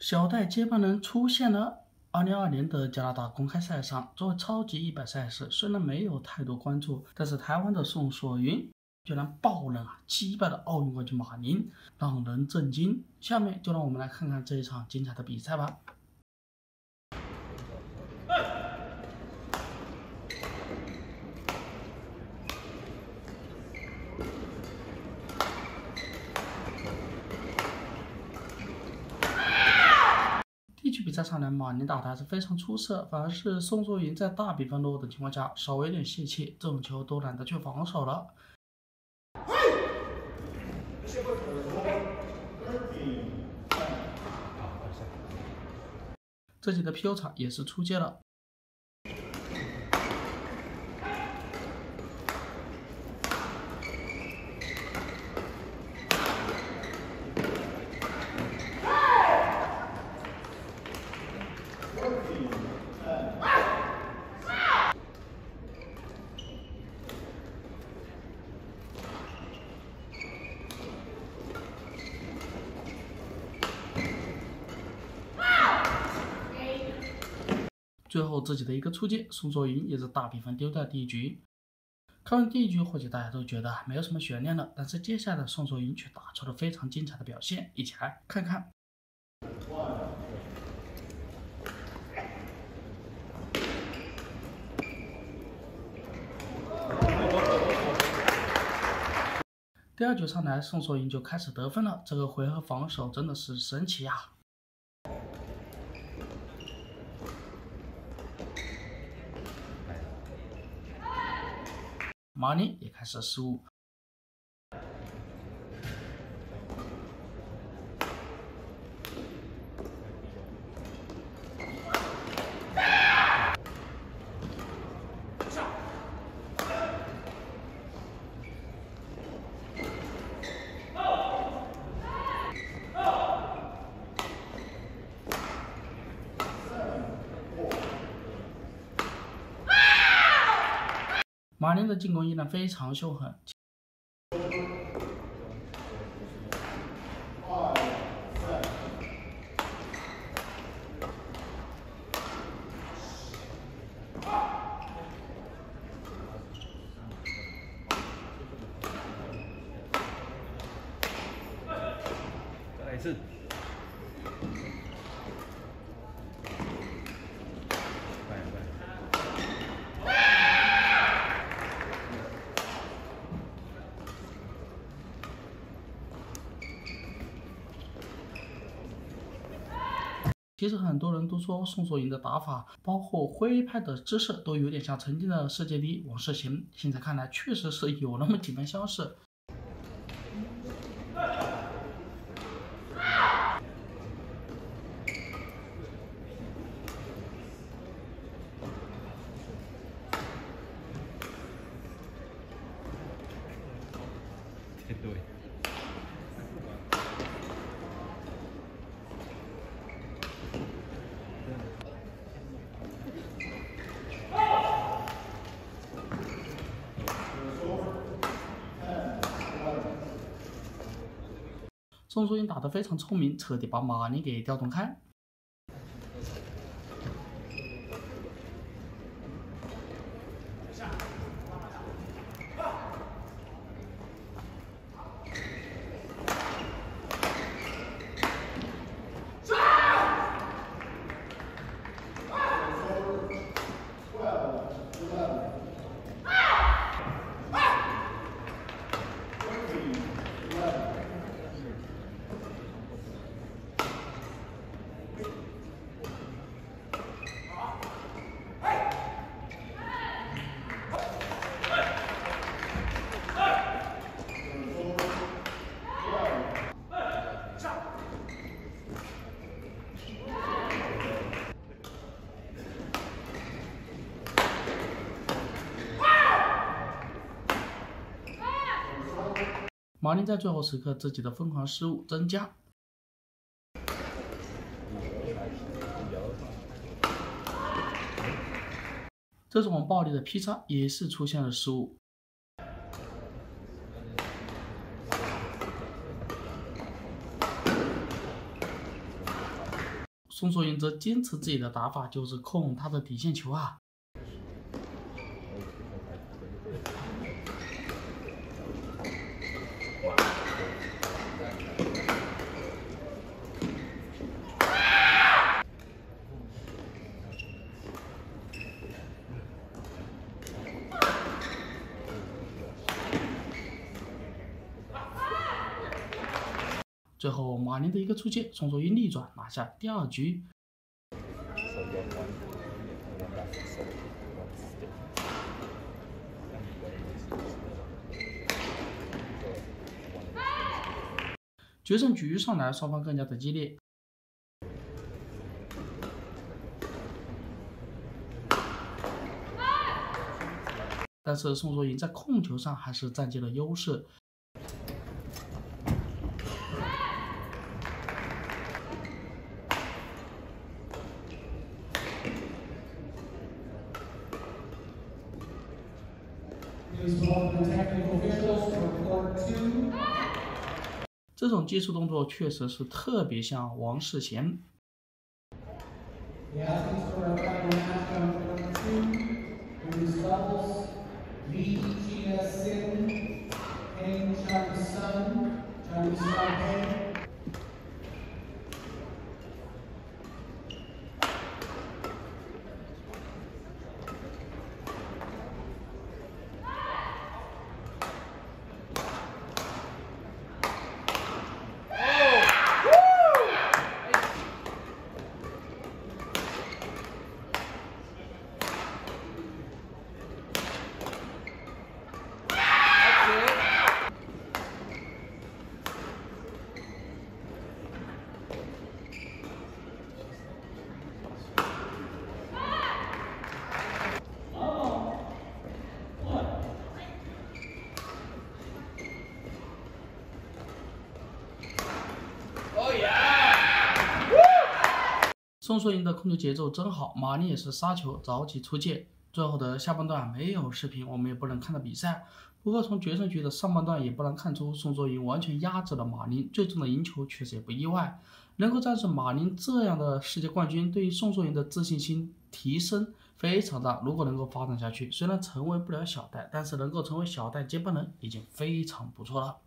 小戴接班人出现了。2020的加拿大公开赛上，作为超级100赛事，虽然没有太多关注，但是台湾的宋索云居然爆冷击败了奥运冠军马宁，让人震惊。下面就让我们来看看这一场精彩的比赛吧。第一局比赛上来，马宁打得还是非常出色，反而是宋卓云在大比分落后的情况下，稍微有点泄气，这种球都懒得去防守了。这集的 PU 场也是出界了。最后自己的一个出界，宋卓云也是大比分丢掉第一局。看完第一局，或许大家都觉得没有什么悬念了，但是接下来的宋卓云却打出了非常精彩的表现，一起来看看。第二局上来，宋卓云就开始得分了，这个回合防守真的是神奇呀！马宁也开始失误。马宁的进攻依然非常凶狠。 再来一次。 其实很多人都说宋卓云的打法，包括挥拍的姿势，都有点像曾经的世界第一王世贤。现在看来，确实是有那么几分相似。 对。 宋卓云打得非常聪明，彻底把马宁给调动开。马宁在最后时刻自己的疯狂失误增加。这种暴力的劈叉也是出现了失误。 宋硕赢则坚持自己的打法，就是控他的底线球啊。最后马宁的一个出界，宋硕赢逆转拿下第2局。决胜局上来，双方更加的激烈。但是宋硕赢在控球上还是占据了优势。这种接触动作确实是特别像王世贤。宋硕赢的控球节奏真好，马宁也是杀球着急出界。最后的下半段没有视频，我们也不能看到比赛。不过从决胜局的上半段也不难看出，宋硕赢完全压制了马宁，最终的赢球确实也不意外。能够战胜马宁这样的世界冠军，对于宋硕赢的自信心提升非常大。如果能够发展下去，虽然成为不了小戴，但是能够成为小戴接班人已经非常不错了。